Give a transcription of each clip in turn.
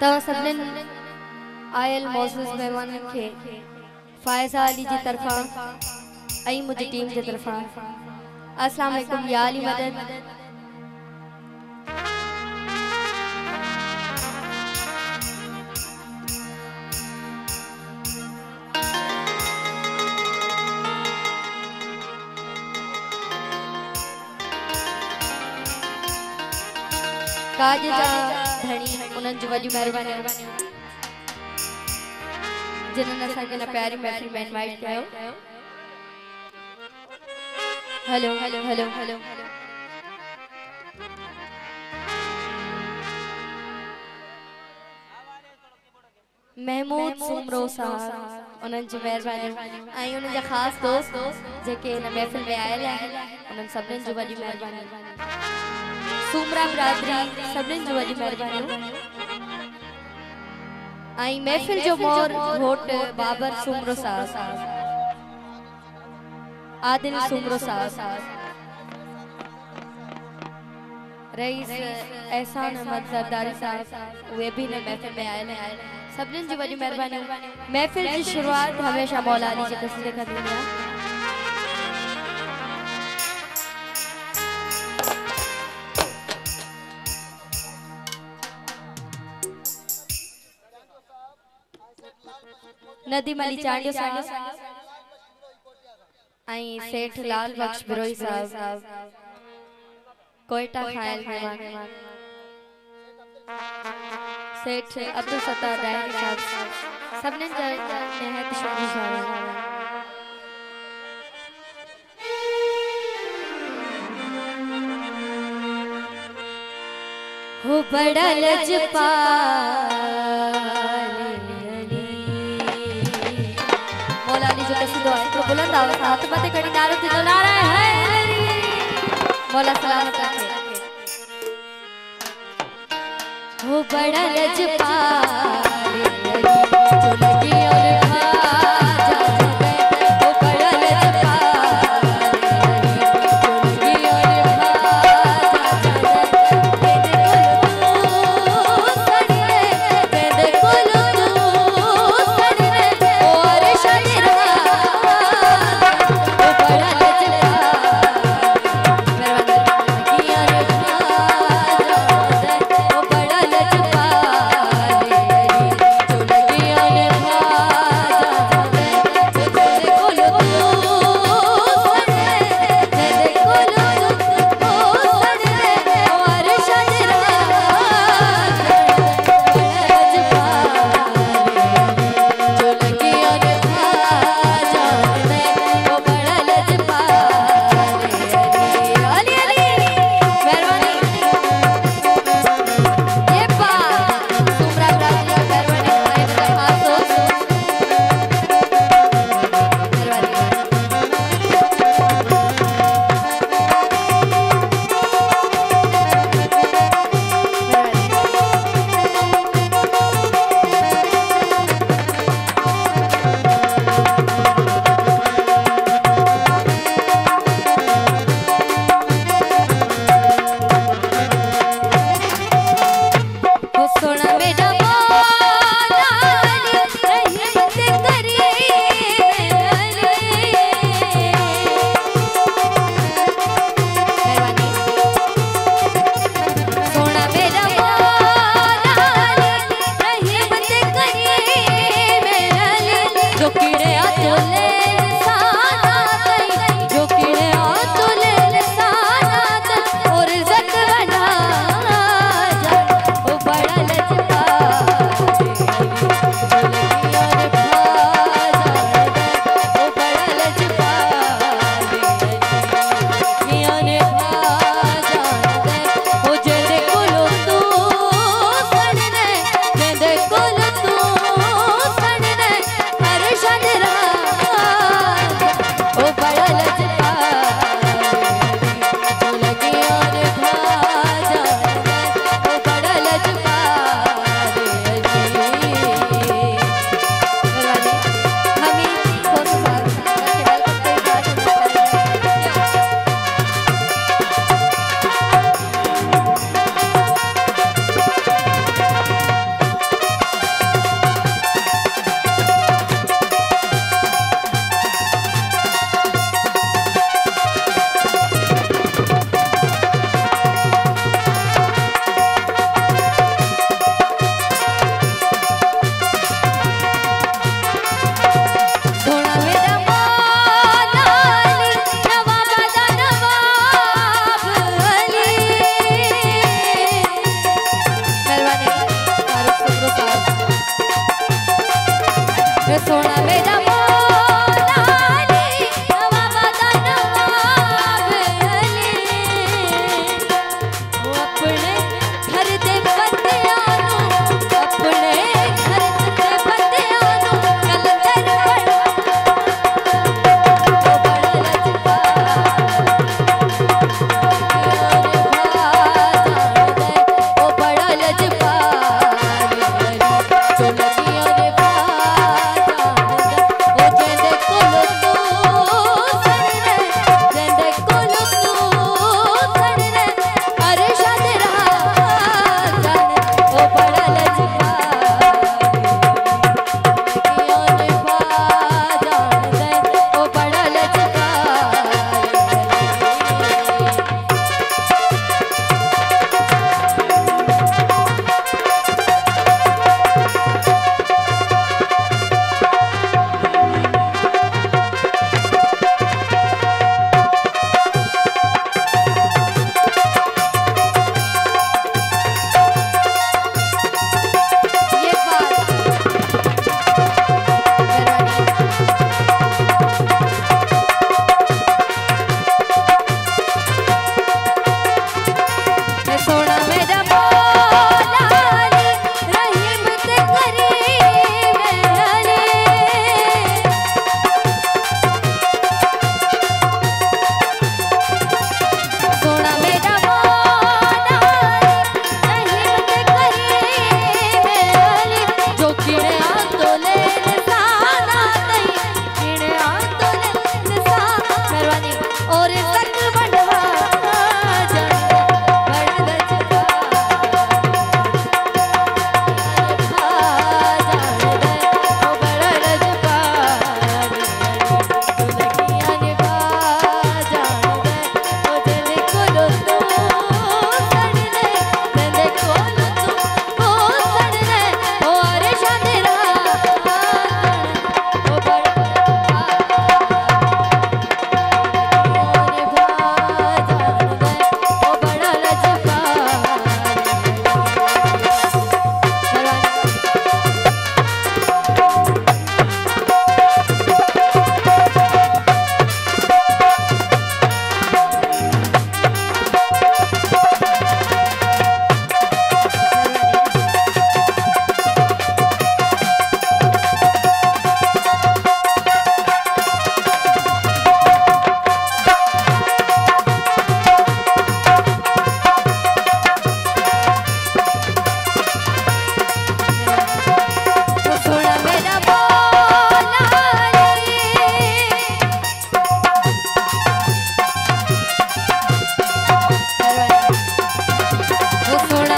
तो सबने आयल मौजूद मेहमान के फायजा अली जी तरफा आई मुझे टीम की तरफा अस्सलाम वालेकुम या अली मदद। काज जा धणी उन्हनि जी वॾी महिरबानी जिन्हनि असांखे न प्यारी महफ़िल में इनवाइट कयो। Hello hello hello hello Mahmood Soomro साहब उन्हनि जी महिरबानी ऐं उन्हनि जा ख़ासि दोस्त जेके हिन महफ़िल में आयल आहिनि उन्हनि सभिनीनि जी वॾी महिरबानी। सुमरा बिरादरी सभिनीनि जी वॾी महिरबानी ऐं महफ़िल जो मोर घोट बाबर सुमरो साहब आदिल सुमरो साहब रईस एहसान अहमद जरदारी साहब उहे भी न महफ़िल में आयल आहिनि सभिनीनि जी वॾी महिरबानी। महफ़िल जी शुरुआत हमेशा मौला अली जे क़सीदे खां थींदी आहे। नदीम अली चांडियो साहब आई सेठ लाल बख्श बिरोई साहब कोयटा खायल मेहमान सेठ अब्दुल सत्तार डायरी साहब सबने निहायत शुक्रिया हो बड़ा लजपाल मौला अली जो कसीदो है तो बुलंद आवाज़ हाथ मथे कड़ी नारो थी तो नारा है मौला सलामत रखे। हो बड़ा लजपाल जो लगी और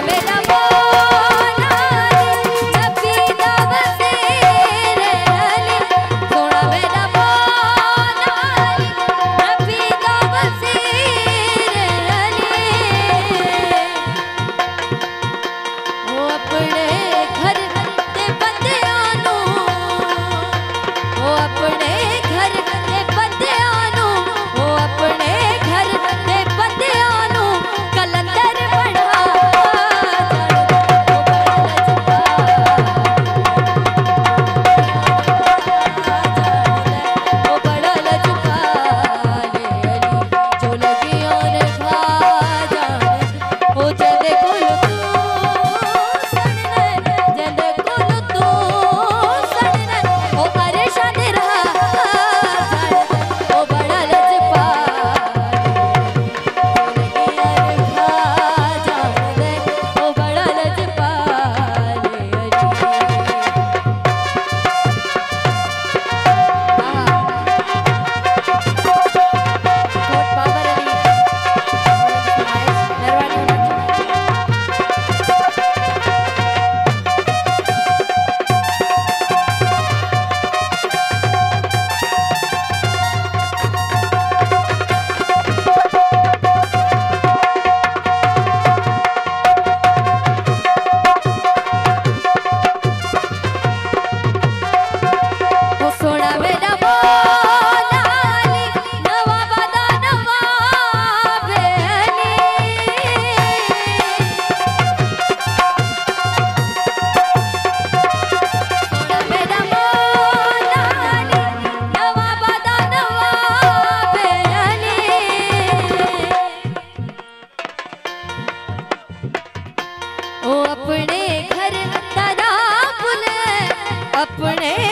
अपने घर तारा बुले अपने